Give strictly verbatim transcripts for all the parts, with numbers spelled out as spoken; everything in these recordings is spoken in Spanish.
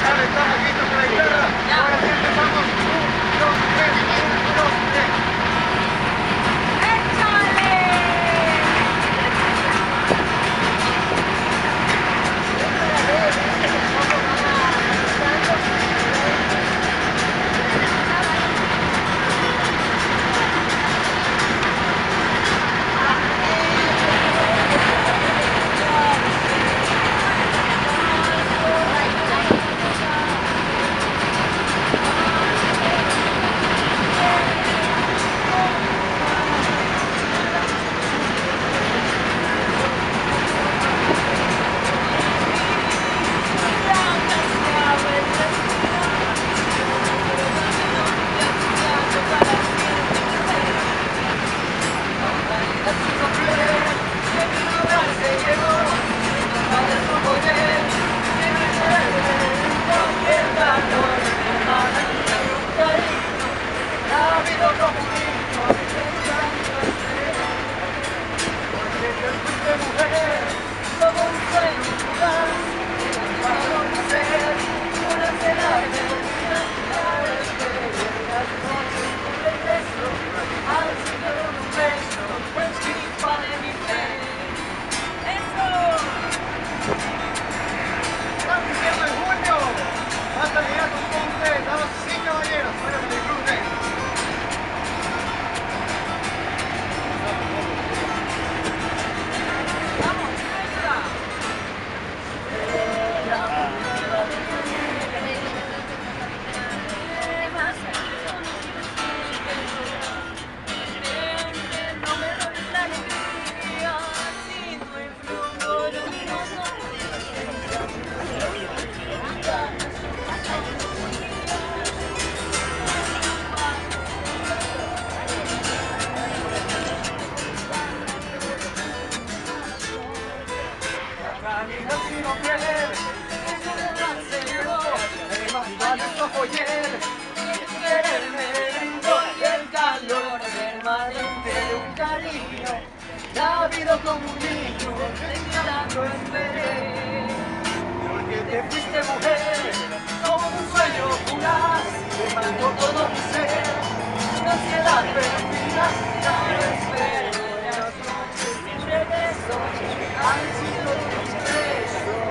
Navido como un niño, temblando esperé. Porque te fuiste mujer, como un sueño fugaz, te mató todo mi ser, una ansiedad perdida, ya no espero. Las noches sin regreso, han sido tus besos.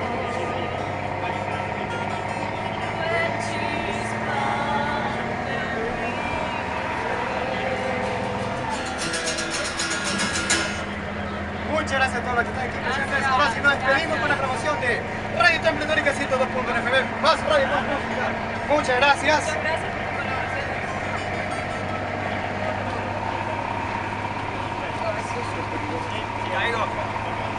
Fue chispa de mi Muchas gracias a todos los que están aquí presentes. Ahora sí nos despedimos con la promoción de Radio Templatórica ciento dos punto nueve F M. Más radio, más música. Muchas gracias. Muchas gracias por tu colaboración. Ahí va.